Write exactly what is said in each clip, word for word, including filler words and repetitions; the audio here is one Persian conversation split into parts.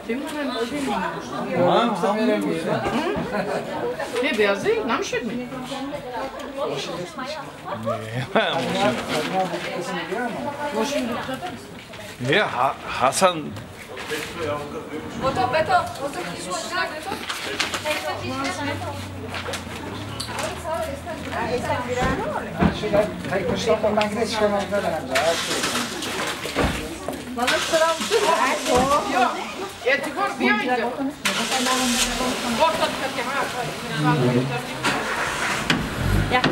Tamam, tam veremiyor. Ne beyaz değil, namşır mı? Ne? Ha Hasan. Beto, Beto, otur kişi başına Beto. Şeyler, kayıt kışlardan gide çıkamazlar herhalde. Bana sıramsız. Yok. Etikor bir aydı. Ortalık katayım ha. Ya.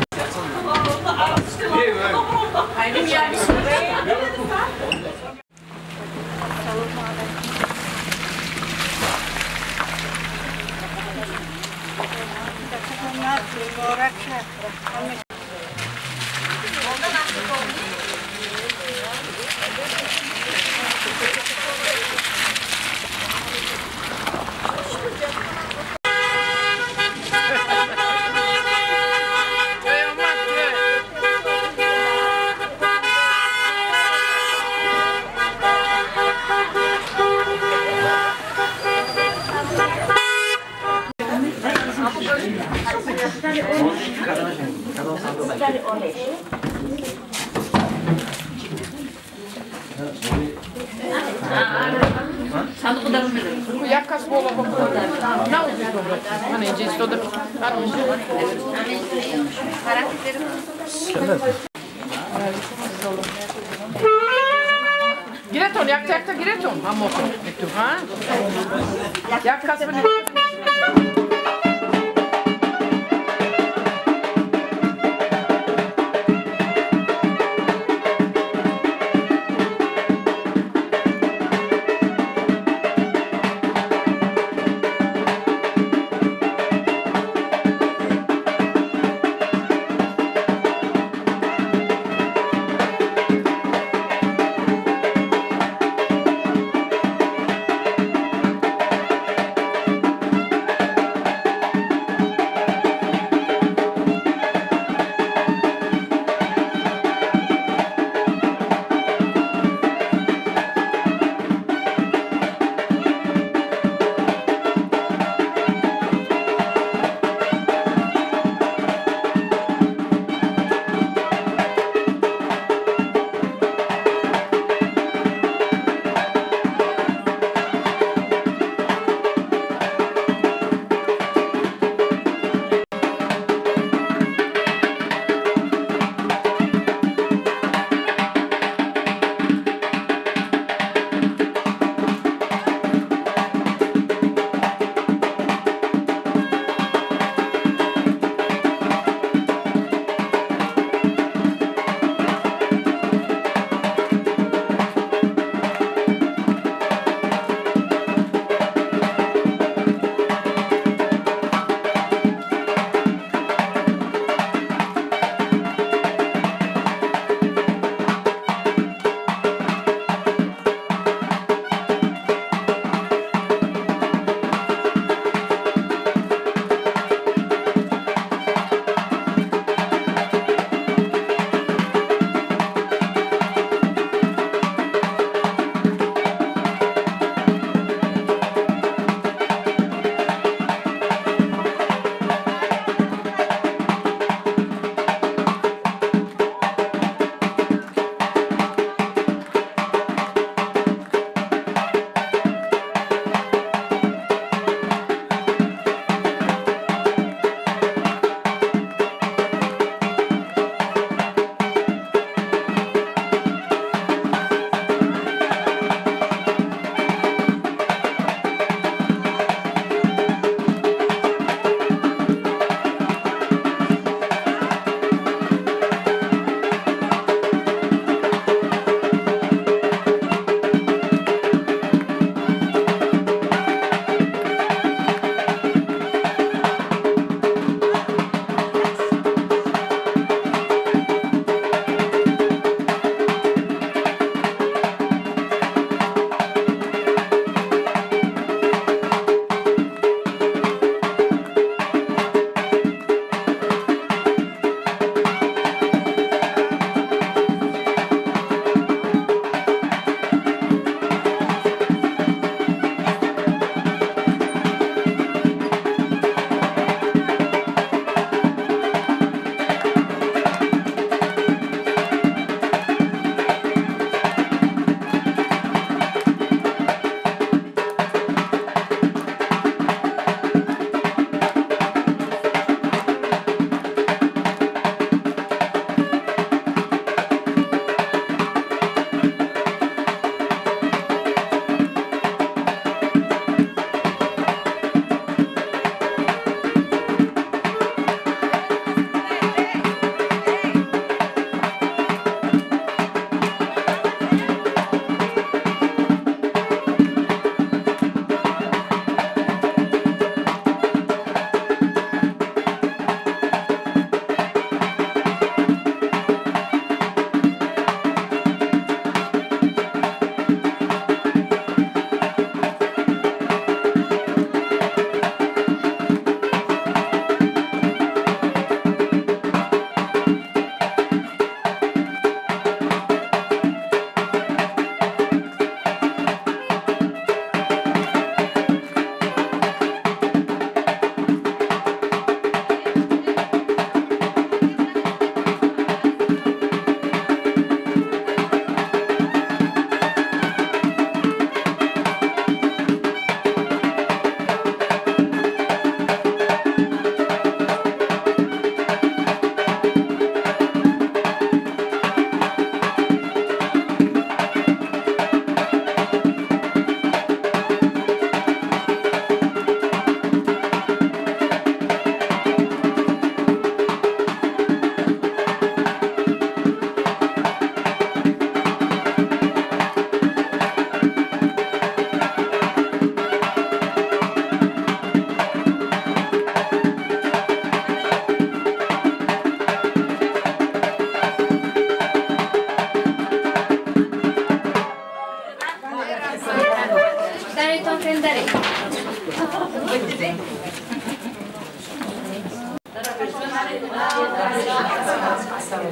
Hayır yani. Jak kas bola pokoju? Na ulici dobro. A ne, isto da... Ano, Gireton, jak tekta Gireton? Ha motor. Ektu, ha? Jak kas beni...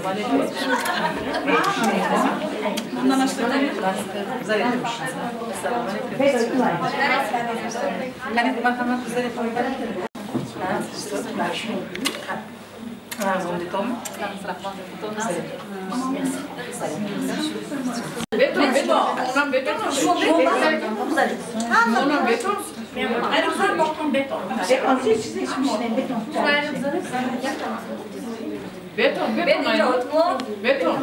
Beton, beton. Ondan beton. Ondan beton. Beton, beton. Beton.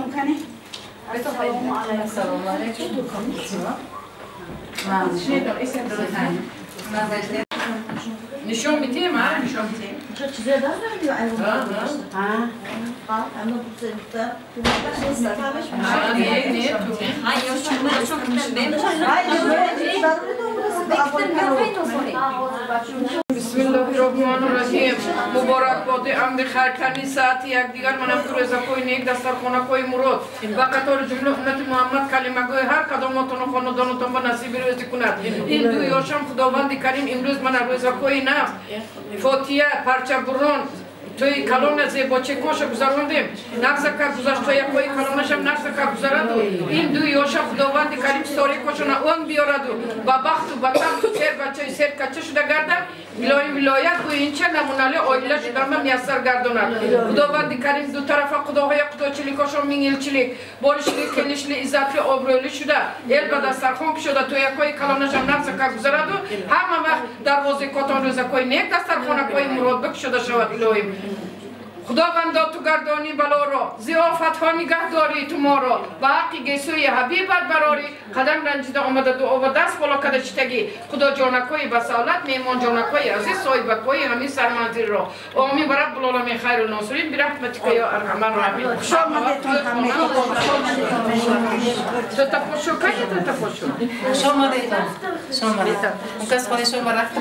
نشون میتیم ها نشون میتیم چه چیزی داره دیگه ایوون ها ها اما بسیار نه نه تو بسم الله الرحمن الرحیم مبارک باد عمد خیرکنی ساعتی یک دیگر منم تو رضا کوی نیک دسترخانه کوی مراد و قطار جمله امت محمد کلمه گوی هر کدامتون و خاندانتون به نصیب روزی کند این دو یاشم خداوند کریم امروز من رضا کوی نه فاتیه پرچه برون توی کلون زیبا چکماش گذراندیم نقصه که گذاشت توی کوی کلونش هم نقصه که گذارد این دو یاشم خداوند کریم ساری کشون اون بیارد با بخت و بطخت و سیر بچه سیر کچه شده گردم ولای ولایت و این چه نموناله آیله شده من میسر گرداند خداوند کریم دو طرف خداهای خدا چلیکاشون مینگل چلیک بارشلی کلیشلی عزتلی آبرولی شده ال به دسترخوان شده توی کوی کلونش هم نقصه که گذارد همه وقت دروازه کاتان روز کوی نیک دسترخانه کوی مراد بک شده شود الهیم خداوند تو گردانی بلا را ضیافت ها نگهداری تو ما را و حقی گیسوی حبیبت براری قدم رنجیده آمده دعا و دست بالا کده چتگی خدا جانکوی بسالت میمان جانکوی عزیز صاحبکوی همین سرمنزل را آمین و رب العالمین خیر و ناصرین برحمتک یا ارحم الراحمین خوش آمدید همه تو تپوشو که تو تپوشو خوش آمدید خوش آمدید اون کس خودشون برفتم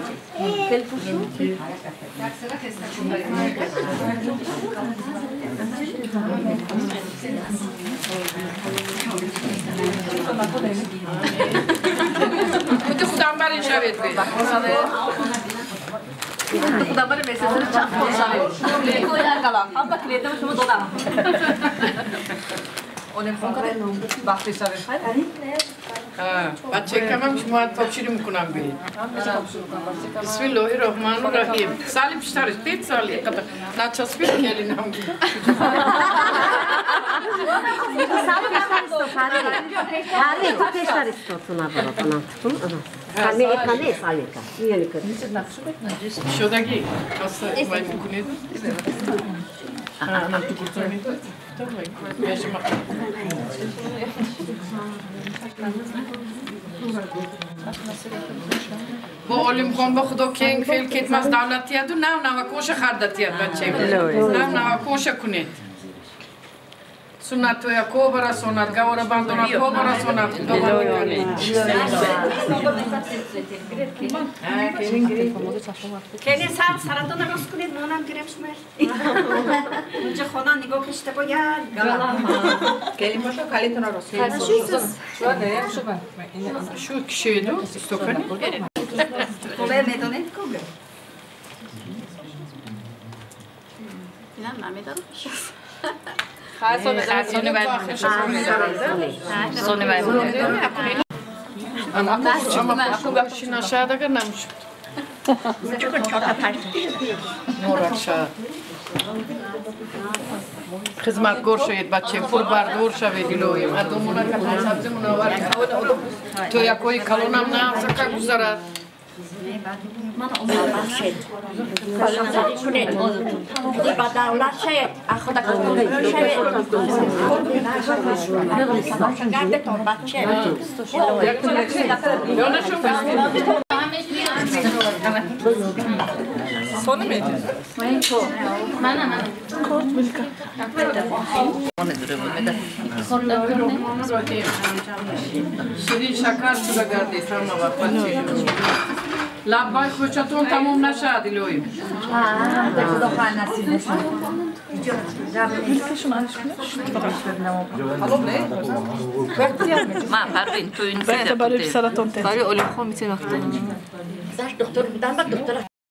Quel خودی خودم برای شوید بید خدا بره mesajını çak konuşalım. Koyar kalan. Abla kredi şunu dolar. اونم خواهد وقتی سرش بچه کمم شما تبشیری میکنم بید بسم الله الرحمن الرحیم سالی بیشترش دید سالی قدر نچسبید کلی نم Harry, tu peștare tot una vreo, una tutun, ana. Sami e cane, sami ca. Niye ne kadar? شدگی کاسه وای میکنید نه تو kurtarmayın tamam yaşama با علم خان با خدا کنگ فیل کت مز دولتیت و نو نو کوش خردتیت بچه نو نو کوش کنید سنت و یا کوبرا سنت گوارا بندونا کوبرا سنت دوباره کنید Kendi sar sarada da nasıl kulüp monam giremşmer. Önce konan nigo kışta koyar. Kelime şu kalitona rosu. Şu anda ya şu ben. Şu kişiydi stokani Kove medonet koge. İnan Mehmet Hanım. Sonu ver. Sonu ver. ama şimdi aşağıda kalmamış Murat şah خدمتگار شوید بچه پول بردار شوید الهی مردمونا که سبزی منور تو یکوی کلونم نه سکه گذرد Bana onlar şey. Kalanlar şune. Badavlar şey. Akhoda kalıyor. Şey. Nerede torba şey. Sonu mu edin? Mana mana. Onu durumu ne de. شیرین شکر شده گردی سرما بر بچه لبای خوشتون تموم نشد الهی Ma parvin tu in sera. Bari olim khom mitse vaqt. Zaş doktor, budan bak doktora.